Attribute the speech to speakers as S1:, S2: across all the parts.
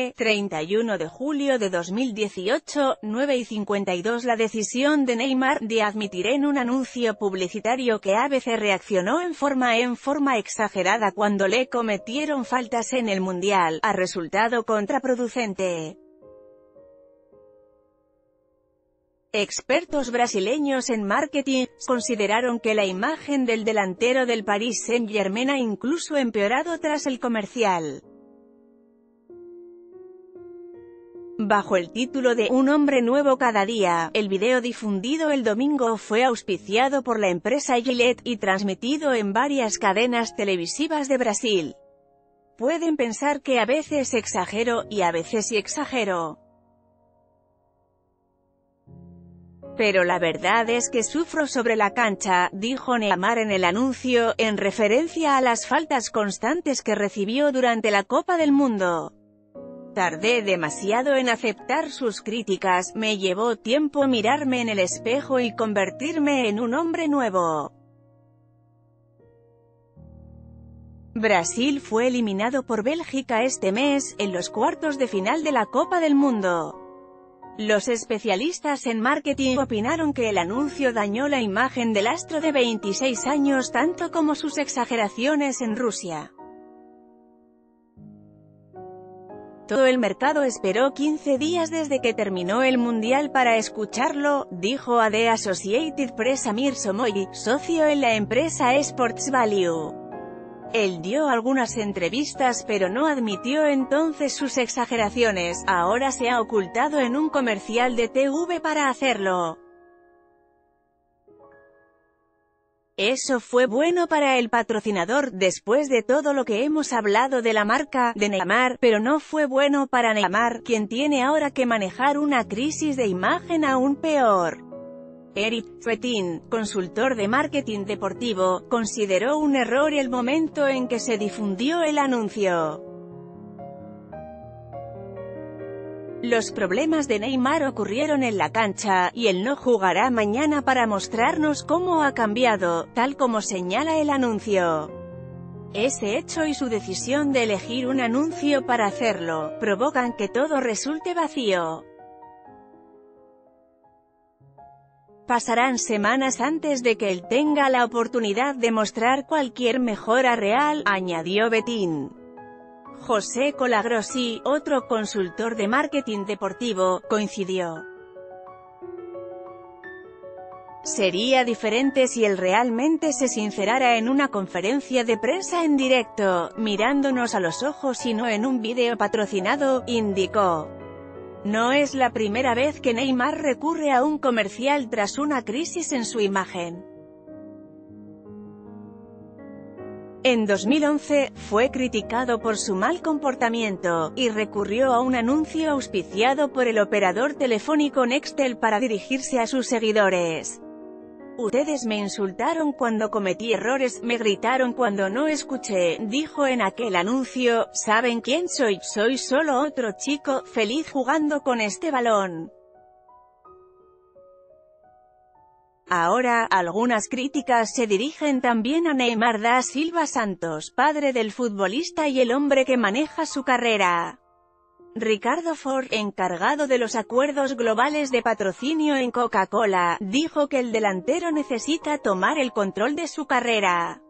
S1: ABC, 31 de julio de 2018, 9:52. La decisión de Neymar de admitir en un anuncio publicitario que ABC reaccionó en forma exagerada cuando le cometieron faltas en el Mundial, ha resultado contraproducente. Expertos brasileños en marketing consideraron que la imagen del delantero del Paris Saint-Germain ha incluso empeorado tras el comercial. Bajo el título de "Un hombre nuevo cada día", el video difundido el domingo fue auspiciado por la empresa Gillette y transmitido en varias cadenas televisivas de Brasil. Pueden pensar que a veces exagero, y a veces sí exagero. Pero la verdad es que sufro sobre la cancha, dijo Neymar en el anuncio, en referencia a las faltas constantes que recibió durante la Copa del Mundo. Tardé demasiado en aceptar sus críticas, me llevó tiempo mirarme en el espejo y convertirme en un hombre nuevo. Brasil fue eliminado por Bélgica este mes, en los cuartos de final de la Copa del Mundo. Los especialistas en marketing opinaron que el anuncio dañó la imagen del astro de 26 años tanto como sus exageraciones en Rusia. Todo el mercado esperó 15 días desde que terminó el Mundial para escucharlo, dijo a The Associated Press Amir Somoyi, socio en la empresa Sports Value. Él dio algunas entrevistas pero no admitió entonces sus exageraciones, ahora se ha ocultado en un comercial de TV para hacerlo. Eso fue bueno para el patrocinador, después de todo lo que hemos hablado de la marca de Neymar, pero no fue bueno para Neymar, quien tiene ahora que manejar una crisis de imagen aún peor. Eric Fetin, consultor de marketing deportivo, consideró un error el momento en que se difundió el anuncio. Los problemas de Neymar ocurrieron en la cancha, y él no jugará mañana para mostrarnos cómo ha cambiado, tal como señala el anuncio. Ese hecho y su decisión de elegir un anuncio para hacerlo, provocan que todo resulte vacío. Pasarán semanas antes de que él tenga la oportunidad de mostrar cualquier mejora real, añadió Betín. José Colagrossi, otro consultor de marketing deportivo, coincidió. Sería diferente si él realmente se sincerara en una conferencia de prensa en directo, mirándonos a los ojos y no en un vídeo patrocinado, indicó. No es la primera vez que Neymar recurre a un comercial tras una crisis en su imagen. En 2011, fue criticado por su mal comportamiento, y recurrió a un anuncio auspiciado por el operador telefónico Nextel para dirigirse a sus seguidores. Ustedes me insultaron cuando cometí errores, me gritaron cuando no escuché, dijo en aquel anuncio. ¿Saben quién soy? Soy solo otro chico, feliz jugando con este balón. Ahora, algunas críticas se dirigen también a Neymar da Silva Santos, padre del futbolista y el hombre que maneja su carrera. Ricardo Ford, encargado de los acuerdos globales de patrocinio en Coca-Cola, dijo que el delantero necesita tomar el control de su carrera.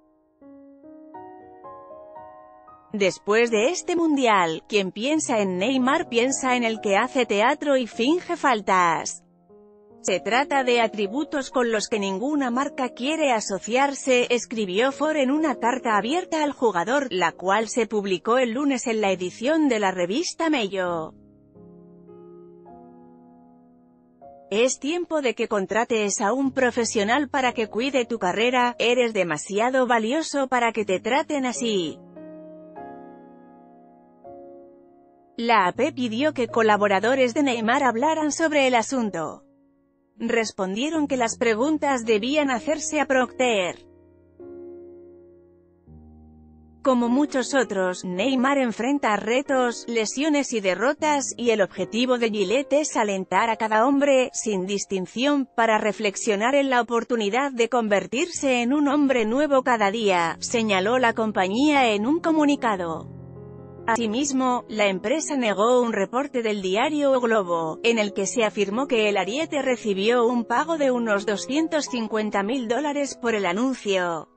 S1: Después de este mundial, quien piensa en Neymar piensa en el que hace teatro y finge faltas. Se trata de atributos con los que ninguna marca quiere asociarse, escribió Ford en una carta abierta al jugador, la cual se publicó el lunes en la edición de la revista Mello. Es tiempo de que contrates a un profesional para que cuide tu carrera, eres demasiado valioso para que te traten así. La AP pidió que colaboradores de Neymar hablaran sobre el asunto. Respondieron que las preguntas debían hacerse a Procter. Como muchos otros, Neymar enfrenta retos, lesiones y derrotas, y el objetivo de Gillette es alentar a cada hombre, sin distinción, para reflexionar en la oportunidad de convertirse en un hombre nuevo cada día, señaló la compañía en un comunicado. Asimismo, la empresa negó un reporte del diario O Globo, en el que se afirmó que el ariete recibió un pago de unos $250.000 por el anuncio.